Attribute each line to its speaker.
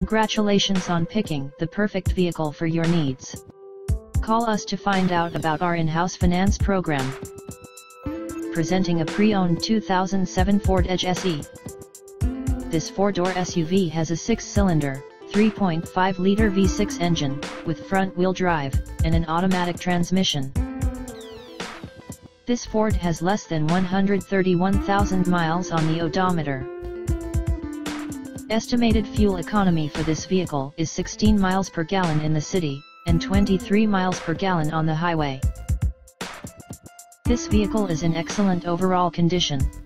Speaker 1: Congratulations on picking the perfect vehicle for your needs. Call us to find out about our in-house finance program. Presenting a pre-owned 2007 Ford Edge SE. This 4-door SUV has a 6-cylinder, 3.5-liter V6 engine, with front-wheel drive, and an automatic transmission. This Ford has less than 131,000 miles on the odometer. Estimated fuel economy for this vehicle is 16 miles per gallon in the city, and 23 miles per gallon on the highway. This vehicle is in excellent overall condition.